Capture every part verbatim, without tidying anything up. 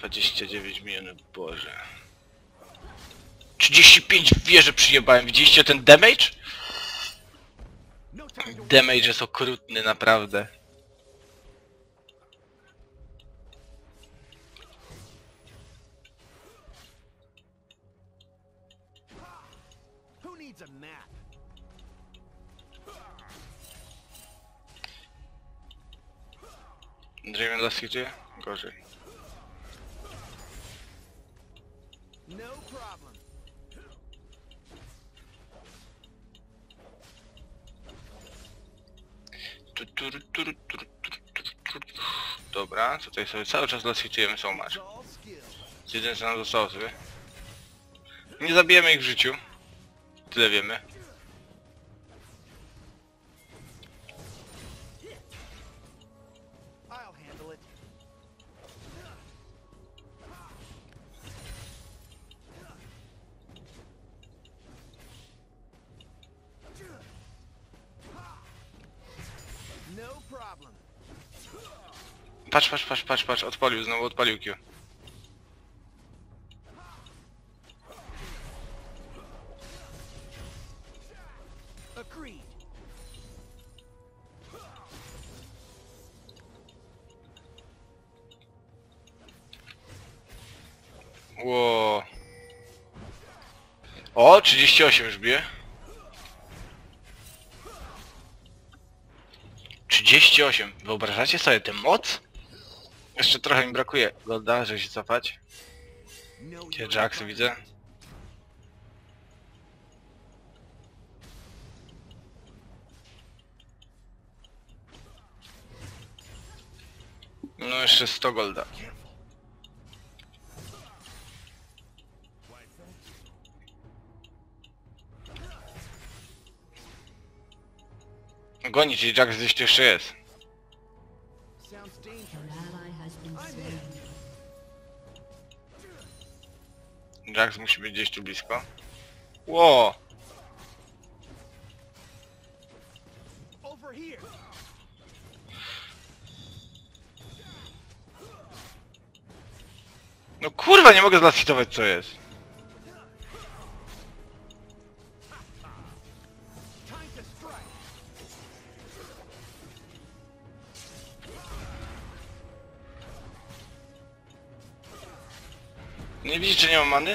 dwadzieścia dziewięć milionów, boże. trzydzieści pięć w wieżę przyjebałem, widzieliście ten damage? Damage jest okrutny, naprawdę. Draven dla City? Gorzej. Dobra, tutaj sobie cały czas lasitujemy so much. Jeden co nam zostało sobie. Nie zabijemy ich w życiu. Tyle wiemy. Patrz, patrz, patrz, patrz, patrz, odpalił, znowu odpalił Q. Ło. O, trzydzieści osiem już bije. trzydzieści osiem. Wyobrażacie sobie tę moc? Jeszcze trochę mi brakuje golda, żeby się cofać. Gdzie Jax widzę? No jeszcze sto golda. Gonić i Jax gdzieś tu jeszcze jest. Jax musi być gdzieś tu blisko. Ło! No kurwa, nie mogę zlasitować co jest. Nie widzisz, czy nie mam many?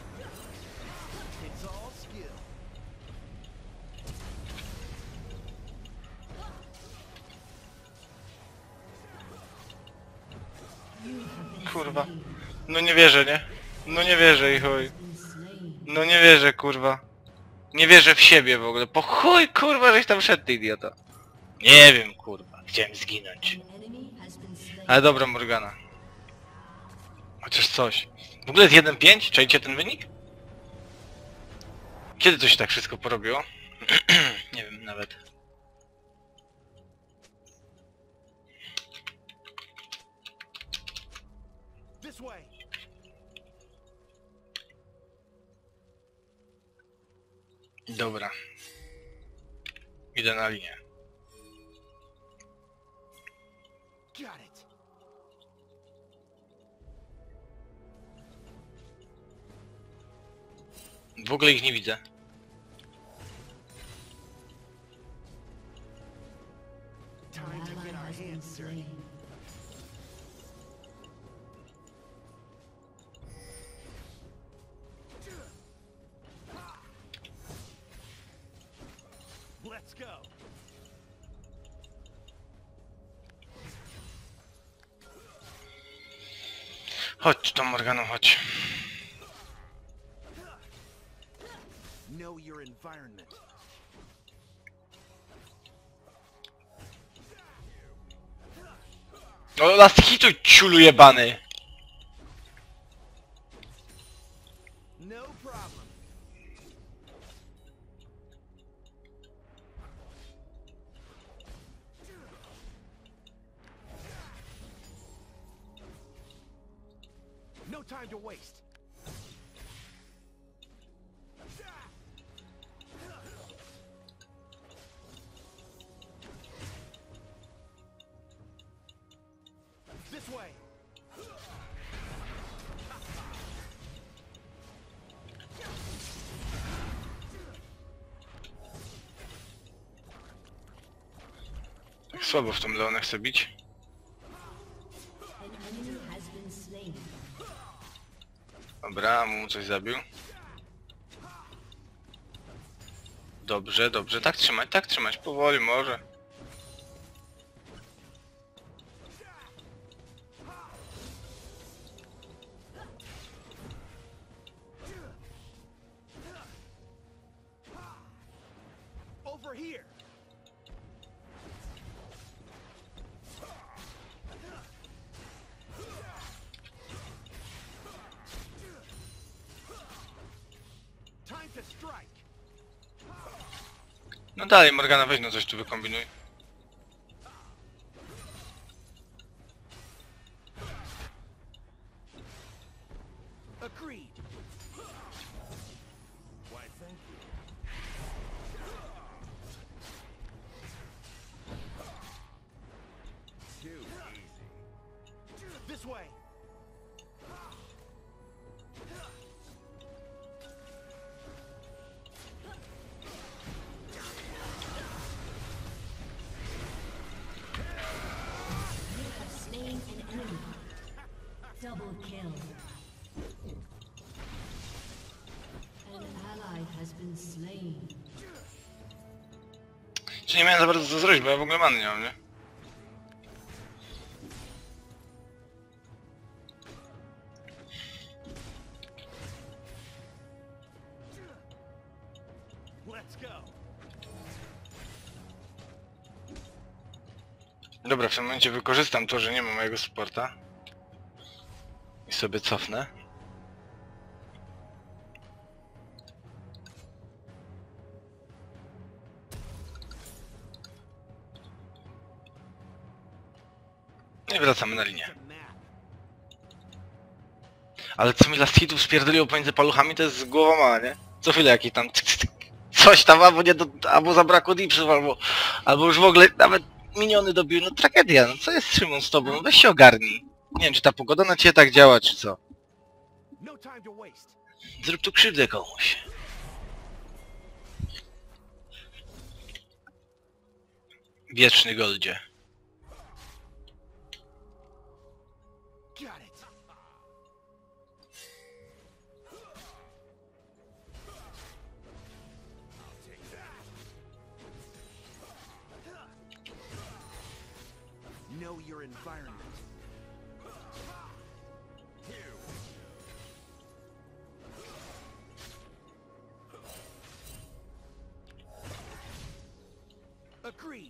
Kurwa. No nie wierzę, nie? No nie wierzę i chuj. No nie wierzę, kurwa. Nie wierzę w siebie w ogóle. Po chuj, kurwa, żeś tam szedł, ty idiota. Nie wiem, kurwa. Chciałem zginąć. Ale dobra, Morgana. Chociaż coś. W ogóle jest jeden pięć? Czajcie ten wynik? Kiedy to się tak wszystko porobiło? Nie wiem nawet. Dobra. Idę na linię. W ogóle ich nie widzę. Let's go. Chodź tam, Morgano, chodź. Know your environment. No last hitu, ciulu jebany. No problem. No time to waste. This way. Słabo w tą Leonę chcę bić. Dobra, mu coś zabił. Dobrze, dobrze, tak trzymać, tak trzymać, powoli może. Over here. Time to strike. No dalej, Morgana, weź no coś tu wykombinuj. Agreed. Why, thank you. Too easy. This way. Slain an enemy. Double kill. An ally has been slain. Czy nie miałem za bardzo co zrobić, bo ja w ogóle many nie mam, nie? Let's go. Dobra, w tym momencie wykorzystam to, że nie ma mojego supporta. I sobie cofnę. I wracamy na linię. It's a map. Ale co mi last hitów spierdoliło pomiędzy paluchami, to jest z głową mała, nie? Co chwilę jakiś tam cyk, cyk, coś tam, albo nie do, albo zabrakło dipsów, albo, albo już w ogóle nawet miniony dobił, no tragedia, no co jest Szymon z tobą, no weź się ogarnij. Nie wiem, czy ta pogoda na ciebie tak działa, czy co? No time to waste. Zrób tu krzywdę komuś. Wieczny Goldzie. Got it. I'll take that. Know your environment. Agreed.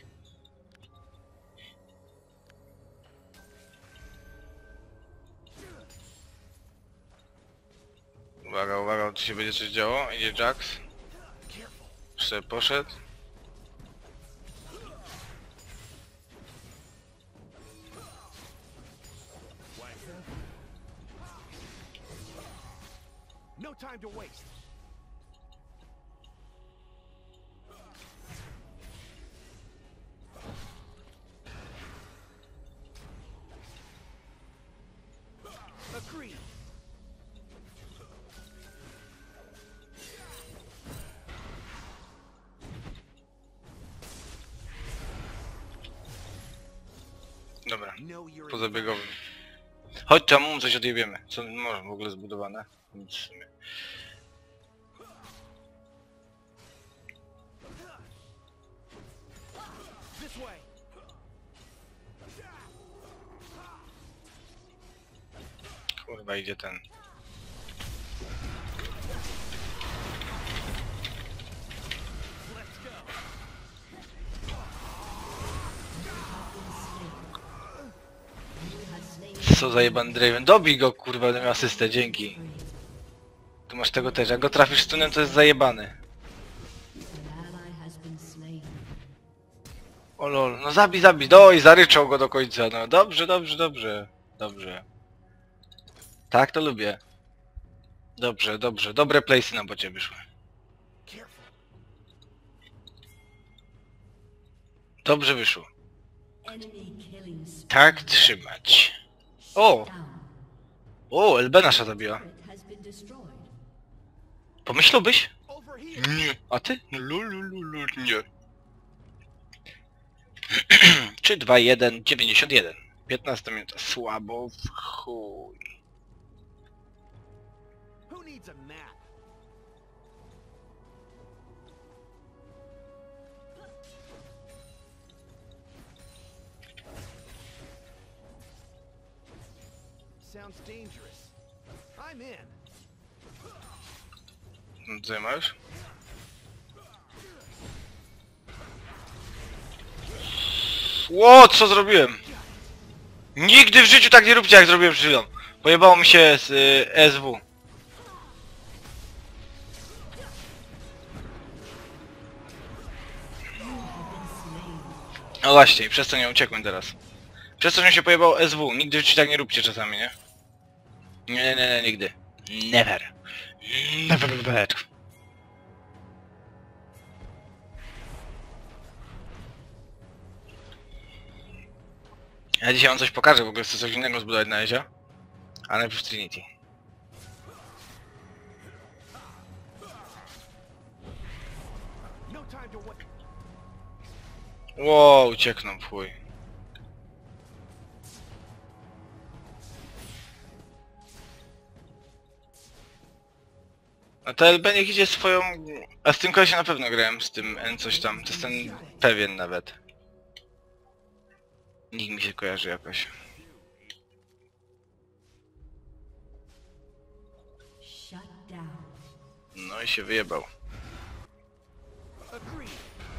Uwaga, uwaga, tu się będzie coś działo. Idzie Jax. Careful. Już sobie poszedł. Why, thank you. No time to waste. Agreed. Dobra, Know your pozabiegowym. Chodź tam, mu coś odjebiemy. Co może w ogóle zbudowane? Nic w sumie. This way. Kurwa, idzie ten. Let's go. Co za jebany Draven. Dobij go, kurwa, będę miał asystę, dzięki. Tu masz tego też. Jak go trafisz stunem, to jest zajebany. An ally has been slain. O lol, no zabij, zabij. No i zaryczał go do końca. No dobrze, dobrze, dobrze. Dobrze. Tak to lubię. Dobrze, dobrze. Dobre playsy nam po ciebie wyszły. Careful. Dobrze wyszło. Enemy killing spree. Tak trzymać. O! Down. O, Elbe nasza zabiła. Turret has been destroyed. Pomyślałbyś? Over here. Nie. A ty? Lulululu, nie. trzy, dwa, jeden, dziewięćdziesiąt jeden. piętnasta minuta. Słabo w chuj. Who needs a map? Sounds dangerous. I'm in. Co masz? Ło, co zrobiłem? Nigdy w życiu tak nie róbcie, jak zrobiłem przed chwilą. Pojebało mi się z y, S W. No właśnie, i przez to nie uciekłem teraz. Przez to, że mi się pojebało S W. Nigdy w życiu tak nie róbcie czasami, nie? Nie, nie, nie, nie, nigdy. Never. Never, never. Ja dzisiaj wam coś pokażę, w ogóle chcę coś innego zbudować na Ezio. A najpierw Trinity. No time to wait. Ło, uciekną w chuj. A to L B niech idzie swoją... A z tym kolesiem na pewno grałem, z tym N coś tam. To jestem pewien nawet. Nikt mi się kojarzy jakoś. Shut down. No i się wyjebał. Agreed.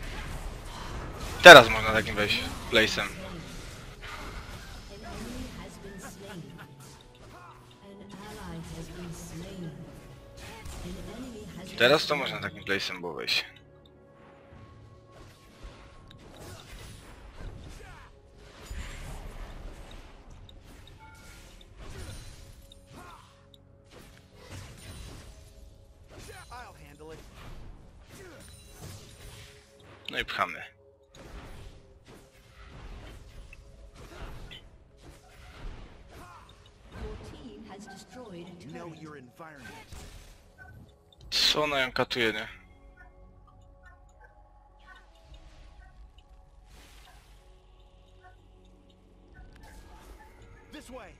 Teraz można takim wejść place'em. An enemy has been slain. An ally has been slain. An enemy has been Teraz to można takim place'em było wejść. I'll handle it. No i pchamy. Your team has destroyed a Know turret. your environment. Co ona ją katuje, nie? This way.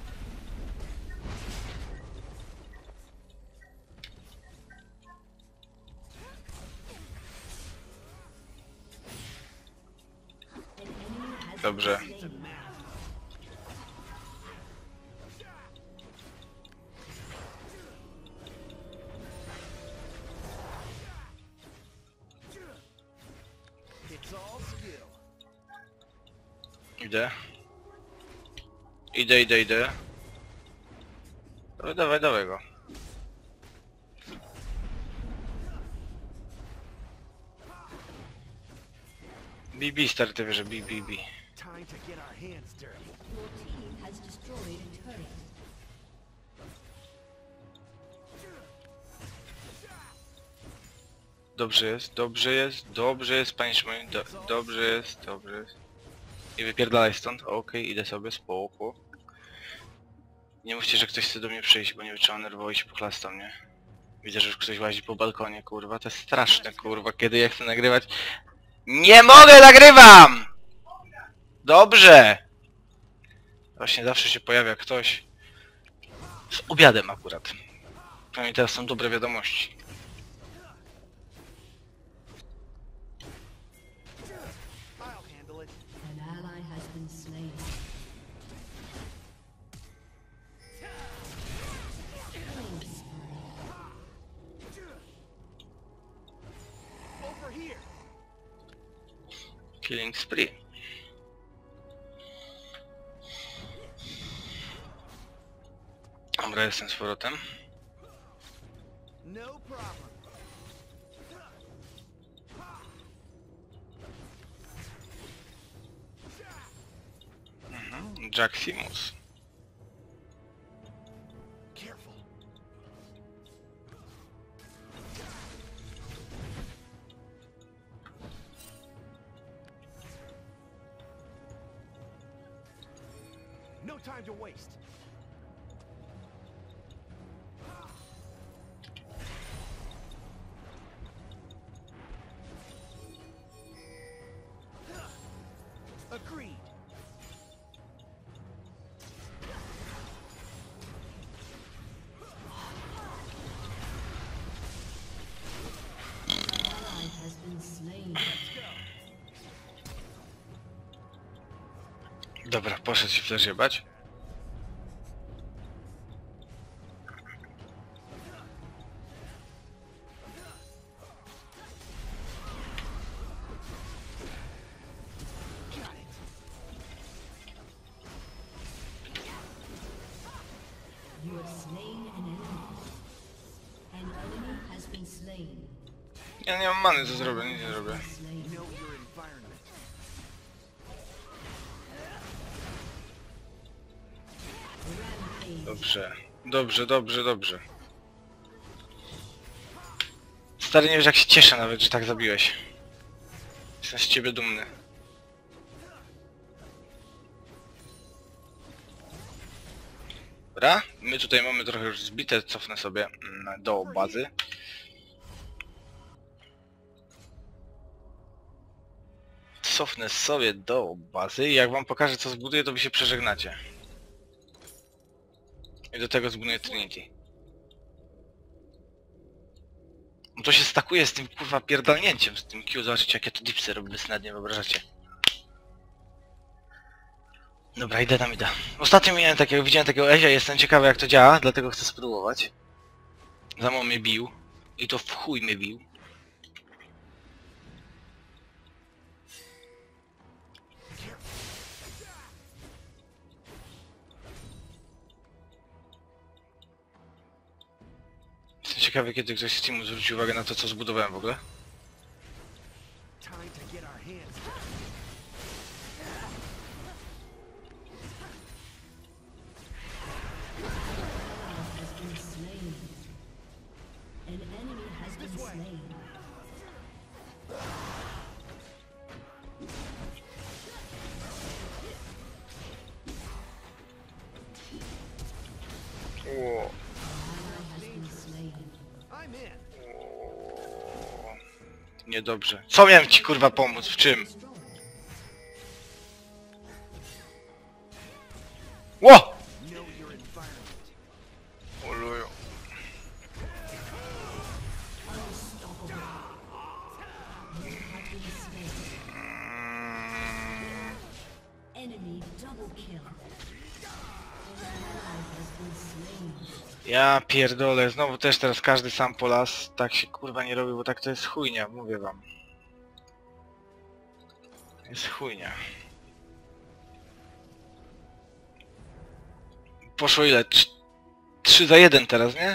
An enemy has Dobrze. been It's a slain. map. It's all skill. Idę. Idę, idę, idę. Dawaj, dawaj, dawaj go. B B, stary, ty wiesz, że B B B. Time to get our hands dirty. Your team has destroyed a turret. Dobrze jest, dobrze jest, dobrze jest, panie Szymonie, do, dobrze jest, dobrze jest. I wypierdalaj stąd, okej, idę sobie, spoko. Nie mówcie, że ktoś chce do mnie przyjść, bo nie wytrzymam nerwowo i się pochlastam, nie? Widzę, że już ktoś łazi po balkonie, kurwa, to jest straszne, kurwa, kiedy ja chcę nagrywać. Nie mogę, nagrywam! Dobrze! Właśnie zawsze się pojawia ktoś z obiadem akurat. Przynajmniej teraz są dobre wiadomości. I'll handle it. An ally has been slain. Killing spree. Over here. Killing spree. Dobra, jestem z powrotem. No problem. Mhm. Jaximus. Careful. No time to waste. Dobra, poszedł się flash jebać. You have slain an enemy. An enemy has been slain. Ja nie mam many, co zrobię, nic nie zrobię. Slain. Know your environment. Rampage. Dobrze, dobrze, dobrze, dobrze. Stary, nie wiesz jak się cieszę nawet, że tak zabiłeś. Jestem z ciebie dumny. Dobra, my tutaj mamy trochę już zbite, cofnę sobie mm, do bazy. Cofnę sobie do bazy i jak wam pokażę co zbuduję, to wy się przeżegnacie. I do tego zbuduję Trinity. No to się stakuje z tym kurwa pierdolnięciem, z tym Q, zobaczcie jakie to dipsy robię, sobie nawet nie wyobrażacie. Dobra, idę tam, idę. Ostatnio miałem takiego, widziałem takiego Ezia, jestem ciekawy jak to działa, dlatego chcę spróbować. Za mną mnie bił. I to w chuj mnie bił. Jestem ciekawy kiedy ktoś z teamu zwróci uwagę na to co zbudowałem w ogóle. Time to get our hands. Has been slain. An enemy has been slain. O, Ally has been slain. I'm in. niedobrze. Co miałem ci kurwa pomóc? W czym? Destroyed. Ło! Know your environment. Oluju. Unstoppable. You have been slain. Mm, Enemy double kill. An ally has been slain. Ja pierdolę, znowu też teraz każdy sam po las. Tak się kurwa nie robi, bo tak to jest chujnia, mówię wam. Jest chujnia. Poszło ile? Trz- Trzy za jeden teraz, nie?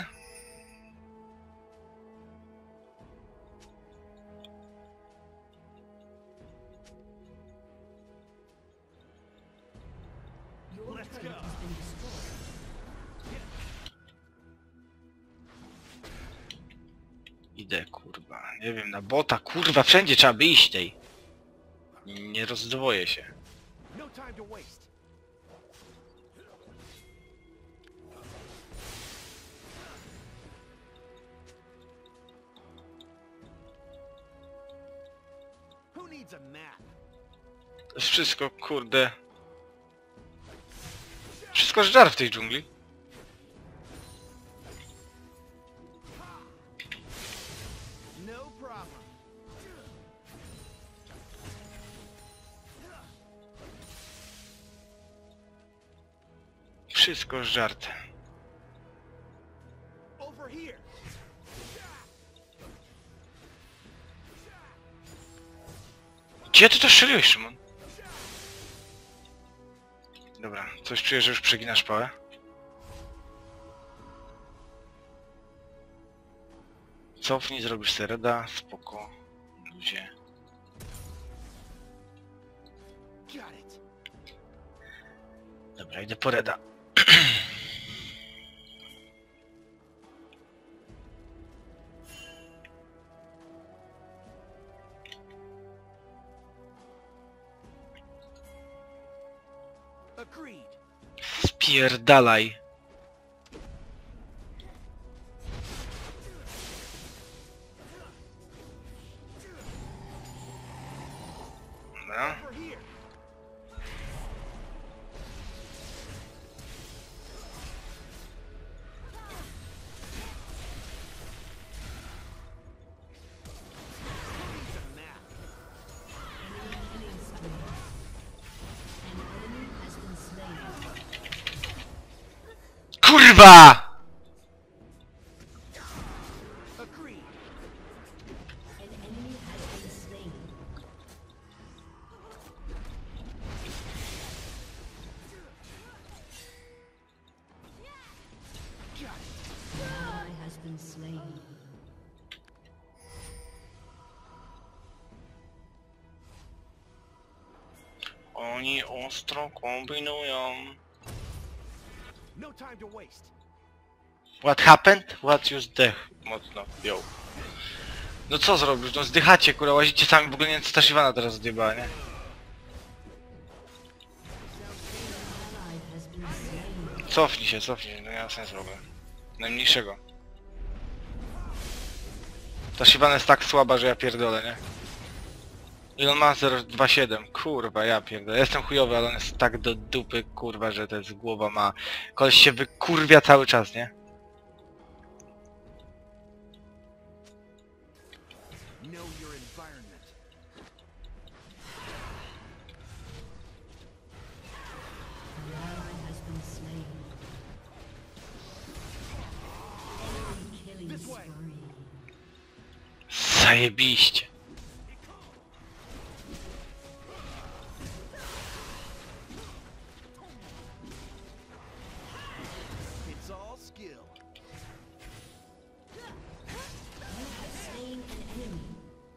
Your Let's turret go. has been destroyed. Idę kurwa, nie wiem, na bota, kurwa, wszędzie trzeba by iść tej. Nie rozdwoję się. No time to waste. Who needs a map? To jest wszystko, kurde. Wszystko żar w tej dżungli. No problem. Wszystko żarte. Over here. Gdzie ty to strzeliłeś, Szymon? Dobra, coś czuję, że już przeginasz pałę. Cofnij, zrobisz sereda, spoko. Ludzie. Got it. Dobra, idę po reda. Agreed. Spierdalaj. Dobra. Over here. Who needs a map? Enemy killing spree. An enemy has Kurwa! Agreed. An enemy has been slain. An ally has been slain. Oni ostro kombinują. No time to waste. What happened? What you zdech? Mocno, yo. No co zrobisz? No zdychacie, kurwa, łazicie sami, w ogóle nie wiem co ta Shyvana teraz odjebała, nie? Ally has been slain. Cofnij się, cofnij się, no nie ma sensu w ogóle. Najmniejszego. Ta Shyvana jest tak słaba, że ja pierdolę, nie? I on ma zero przecinek dwadzieścia siedem, kurwa, ja pierdolę. Jestem chujowy, ale on jest tak do dupy, kurwa, że to jest głowa ma... Koleś się wykurwia cały czas, nie? Know your environment. An ally has been slain. Enemy killing This way. spree. Zajebiście. It's all skill. You have slain an enemy.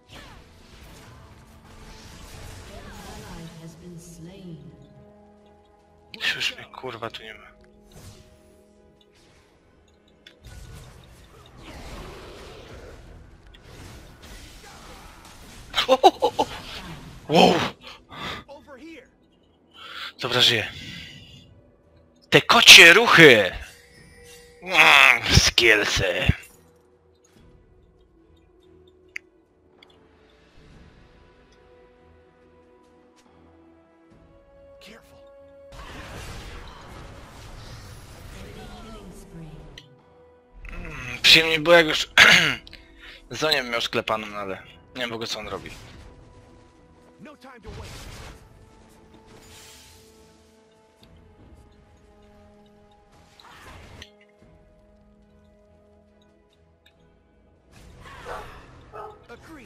An ally has been slain. Już mnie kurwa tu nie ma. O, o, o, o. Wow! Over here. Dobra, żyję. Te kocie ruchy! Mm, skielsy. Careful. Enemy killing spree. Mm, Przyjemnie było jak już Zonię miał sklepaną, no ale nie wiem w ogóle co on robi. No time to waste. Agreed.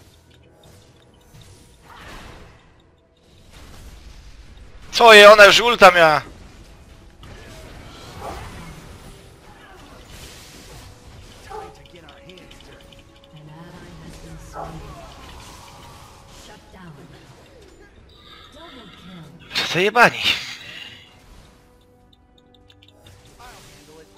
Co je, ona już ulta miała! Time to get our hands dirty. An ally has been slain. Shut down. Double kill. Co zajebani? I'll handle it.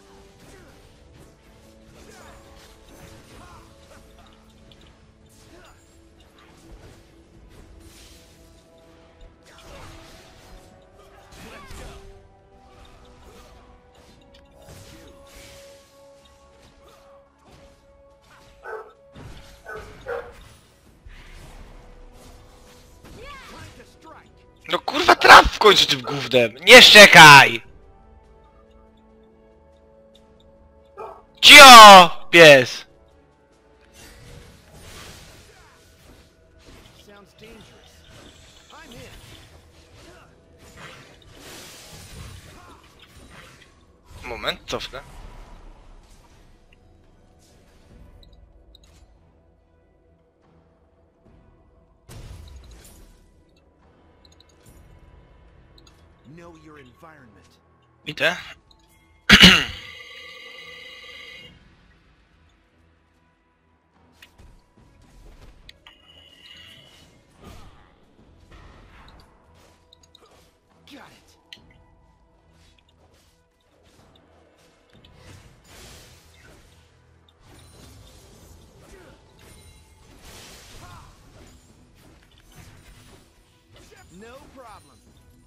Let's go. Time to strike. No kurwa traf w końcu tym gównem! Nie szczekaj! Cio! Pies! Sounds dangerous. I'm in. Moment, cofnę. Know your environment. Idę. Got it. No problem.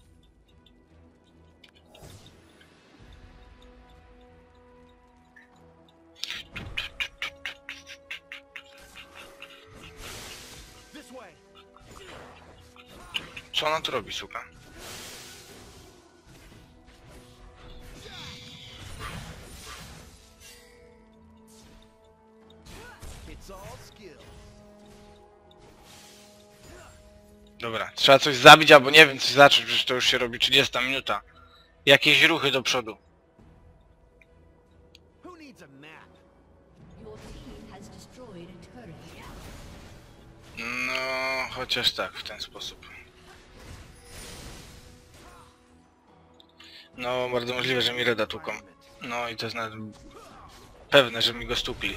This way. Co ona tu robi, suka? It's all skill. Dobra, trzeba coś zabić albo nie wiem coś zacząć, przecież to już się robi trzydziesta minuta. Jakieś ruchy do przodu. map. Your team has destroyed a turret. No, chociaż tak, w ten sposób. No, bardzo możliwe, że mi reda tuką. No i to jest nawet pewne, że mi go stukli.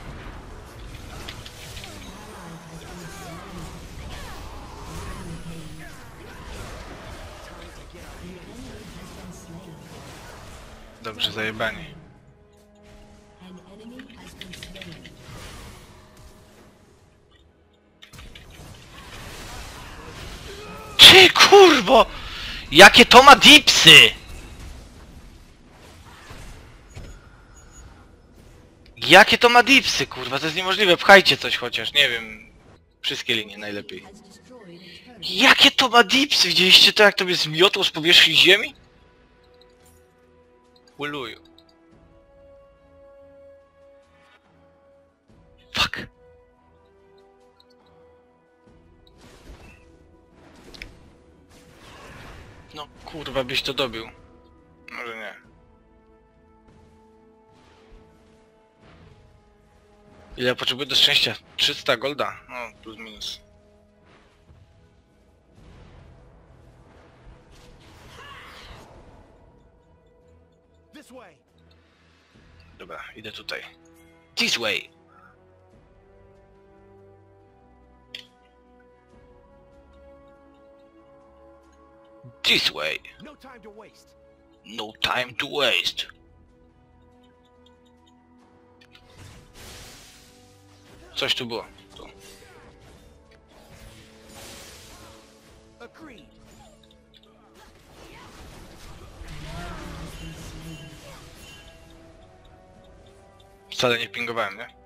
Dobrze zajebani. An enemy has been slain. Ty kurwo! Jakie to ma dipsy! Jakie to ma dipsy, kurwa, to jest niemożliwe, pchajcie coś chociaż, nie wiem. Wszystkie linie najlepiej. Has destroyed a turret. Jakie to ma dipsy? Widzieliście to, jak to mnie zmiotło z powierzchni ziemi? Uluju. Fuck. No kurwa, byś to dobił. Może nie. Ile ja potrzebuję do szczęścia? trzysta golda? No, plus minus. This way. Dobra, idę tutaj. This way! This way! No time to waste. No time to waste! Coś tu było. Tu. Agreed. Wcale nie pingowałem, nie?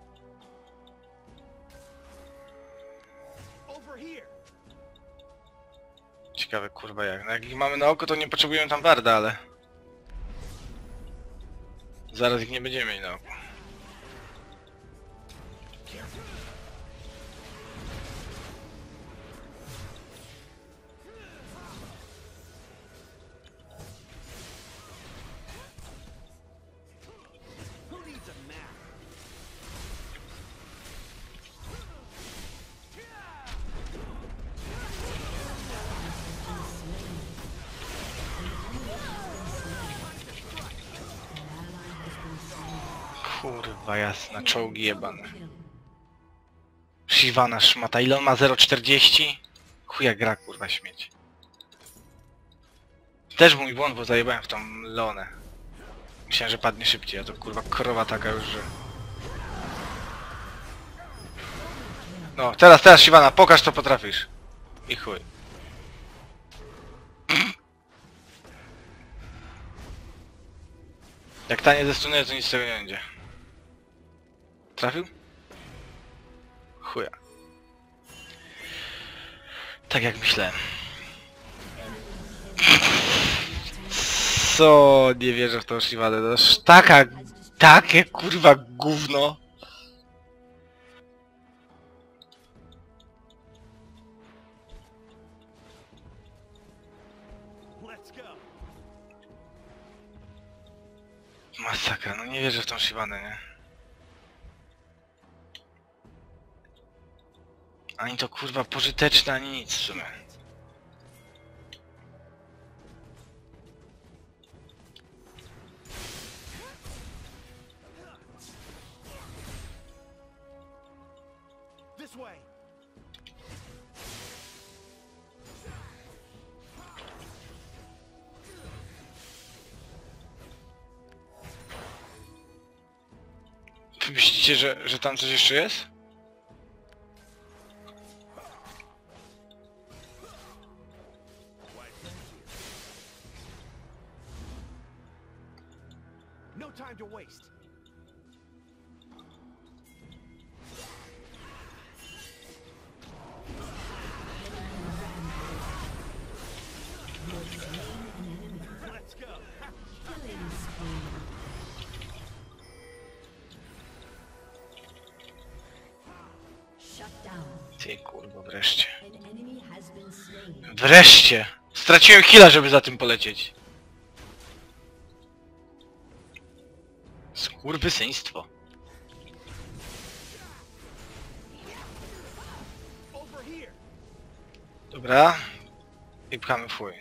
Over here. Ciekawe kurwa jak. No jak ich mamy na oko, to nie potrzebujemy tam warda, ale... Zaraz ich nie będziemy mieli na oko. Who needs a map? Kurwa jasna, czołgi jebane. Shyvana szmata, ile on ma? zero przecinek czterdzieści? Chuja gra kurwa śmieć. Też mój błąd, bo zajebałem w tą Leonę. Myślałem, że padnie szybciej, a to kurwa krowa taka już, że... No, teraz, teraz Shyvana, pokaż co potrafisz. I chuj. Jak ta nie zestunuje, to nic z tego nie będzie. Trafił? Chuja. Tak jak myślałem. Co? Nie wierzę w tą Shyvanę. To już taka... Takie kurwa gówno. Let's go. Masakra, no nie wierzę w tą Shyvanę, nie? Ani to kurwa pożyteczne, ani nic w sumie. This way. Wy myślicie, że, że tam coś jeszcze jest? No time to waste. Let's go. Killing spree. Shut down. Ty kurwa, wreszcie. An enemy has been slain. Wreszcie! Straciłem chwilę, żeby za tym polecieć. Kurwysyństwo. Over here. Dobra. I pchamy fuj.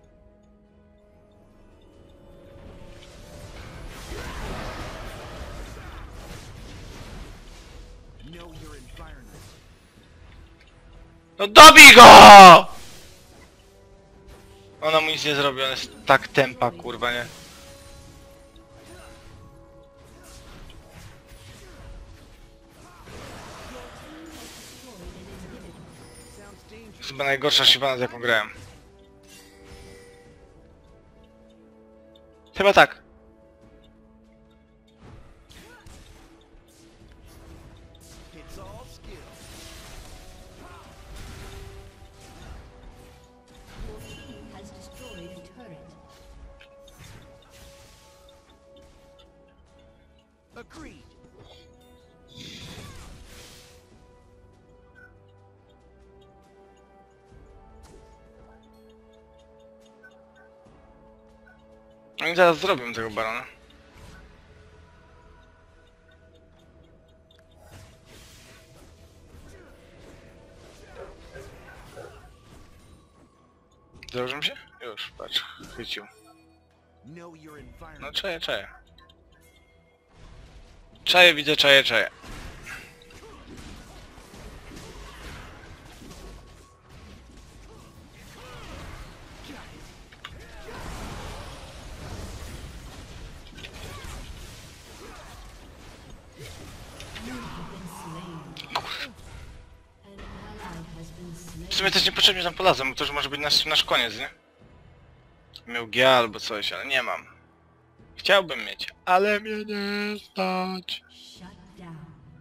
Know your environment. No dobij go! Ona mu nic nie zrobi, ona jest tak tempa, kurwa, nie? Sounds To dangerous. jest chyba najgorsza Shyvana, z jaką grałem. Chyba tak. It's all skill. Your team has destroyed a turret. Agreed. Oni zaraz zrobią tego barona. Założymy się? Już, patrz, chwycił. Know your No environment. czaję, czaję. Czaję, widzę, czaję, czaję. You have been slain. An ally has been slain. W sumie też niepotrzebnie tam polazłem, bo to już może być nasz, nasz koniec, nie? Miał G albo coś, ale nie mam. Chciałbym mieć, ale mnie nie stać. Shut down.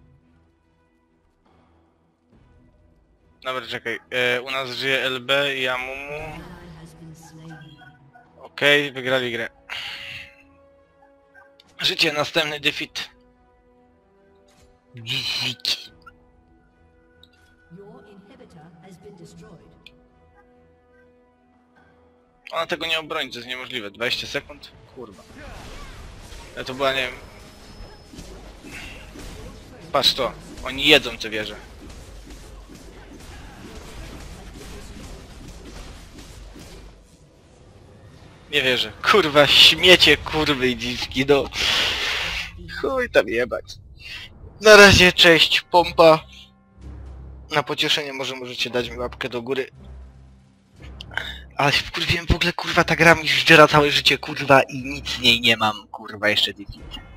Dobra, czekaj. E, u nas żyje L B i Amumu. Ally has been slain. Okej, wygrali grę. Życie, następny defeat. Defeat. Your inhibitor has been destroyed. Ona tego nie obroni, to jest niemożliwe. dwadzieścia sekund? Kurwa. Ja to była, nie wiem... Patrz to. Oni jedzą te wieże. Nie wierzę. Kurwa, śmiecie, kurwy i dziwki, no. Chuj tam jebać. Na razie, cześć, pompa. Na pocieszenie może możecie dać mi łapkę do góry. Ale wkurwiłem w ogóle, kurwa, ta gra mi żdżera całe życie, kurwa, i nic z niej nie mam, kurwa, jeszcze defeat.